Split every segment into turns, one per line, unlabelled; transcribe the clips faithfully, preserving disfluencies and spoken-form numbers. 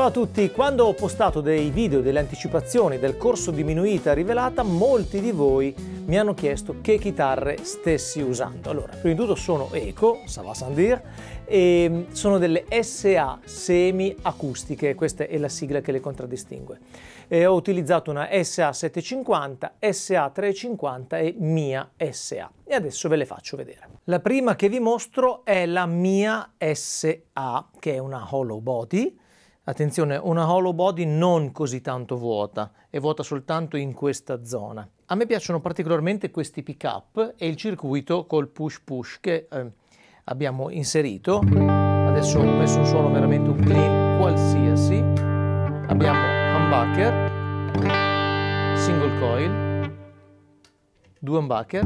Ciao a tutti, quando ho postato dei video delle anticipazioni del corso diminuita rivelata, molti di voi mi hanno chiesto che chitarre stessi usando. Allora, prima di tutto sono Eco, ça va sans dire, e sono delle S A semi-acustiche, questa è la sigla che le contraddistingue. E ho utilizzato una S A settecentocinquanta, S A trecentocinquanta e Mia S A. E adesso ve le faccio vedere. La prima che vi mostro è la Mia S A, che è una hollow body. Attenzione, una hollow body non così tanto vuota, è vuota soltanto in questa zona. A me piacciono particolarmente questi pick-up e il circuito col push-push che eh, abbiamo inserito. Adesso ho messo un suono veramente un clean qualsiasi. Abbiamo humbucker, single coil, due humbucker,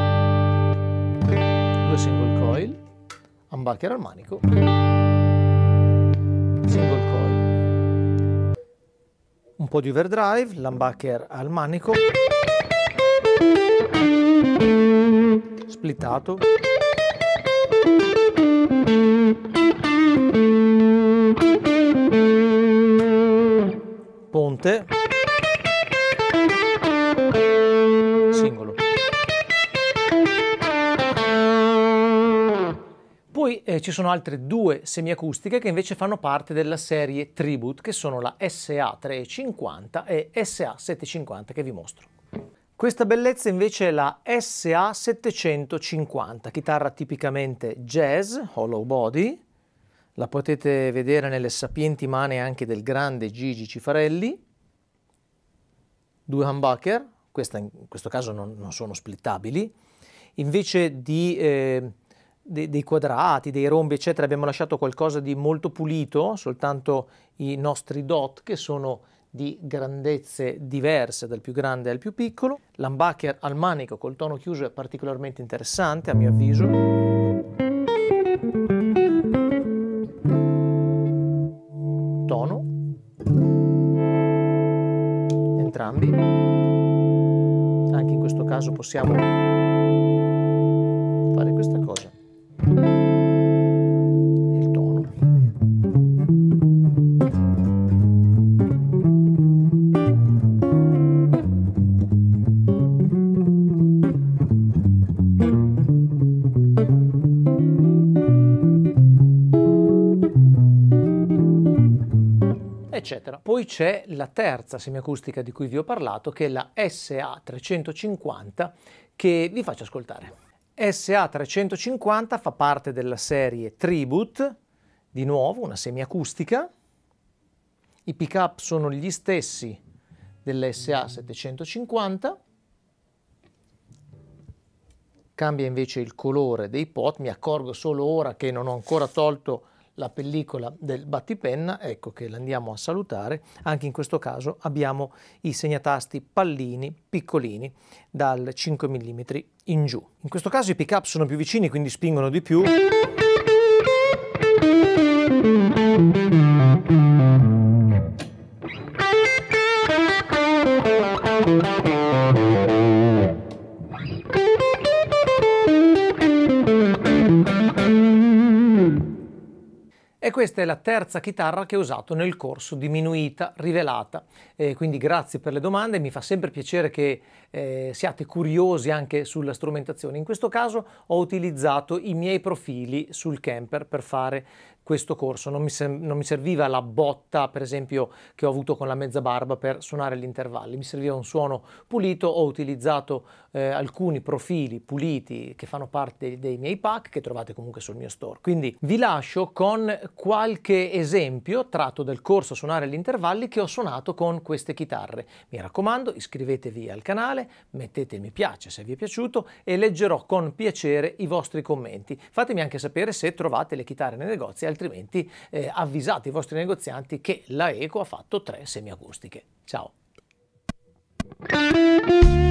due single coil, humbucker al manico, single coil, un po' di overdrive, l'humbucker al manico, splittato, ponte, singolo. Poi eh, ci sono altre due semiacustiche che invece fanno parte della serie Tribute, che sono la S A trecentocinquanta e S A settecentocinquanta che vi mostro. Questa bellezza invece è la S A settecentocinquanta, chitarra tipicamente jazz, hollow body. La potete vedere nelle sapienti mani anche del grande Gigi Cifarelli. Due humbucker, questa in questo caso non, non sono splittabili. Invece di... Eh, dei quadrati, dei rombi eccetera abbiamo lasciato qualcosa di molto pulito, soltanto i nostri dot che sono di grandezze diverse dal più grande al più piccolo. L'humbucker al manico col tono chiuso è particolarmente interessante a mio avviso. Tono, entrambi, anche in questo caso possiamo fare questa cosa. Il tono. Eccetera. Poi c'è la terza semiacustica di cui vi ho parlato, che è la S A trecentocinquanta, che vi faccio ascoltare. S A trecentocinquanta fa parte della serie Tribute, di nuovo una semiacustica. I pick-up sono gli stessi dell'S A settecentocinquanta. Cambia invece il colore dei pot, mi accorgo solo ora che non ho ancora tolto la pellicola del battipenna, ecco che l'andiamo a salutare. Anche in questo caso abbiamo i segnatasti pallini piccolini dal cinque millimetri in giù. In questo caso i pick-up sono più vicini, quindi spingono di più. E questa è la terza chitarra che ho usato nel corso diminuita rivelata, eh, quindi grazie per le domande, mi fa sempre piacere che eh, siate curiosi anche sulla strumentazione. In questo caso ho utilizzato i miei profili sul camper per fare questo corso, non mi, non mi serviva la botta per esempio che ho avuto con la mezza barba per suonare gli intervalli, mi serviva un suono pulito, ho utilizzato eh, alcuni profili puliti che fanno parte dei, dei miei pack che trovate comunque sul mio store. Quindi vi lascio con qualche esempio tratto dal corso Suonare gli intervalli che ho suonato con queste chitarre. Mi raccomando, iscrivetevi al canale, mettete mi piace se vi è piaciuto e leggerò con piacere i vostri commenti. Fatemi anche sapere se trovate le chitarre nei negozi, altrimenti eh, avvisate i vostri negozianti che la Eco ha fatto tre semiacustiche. Ciao!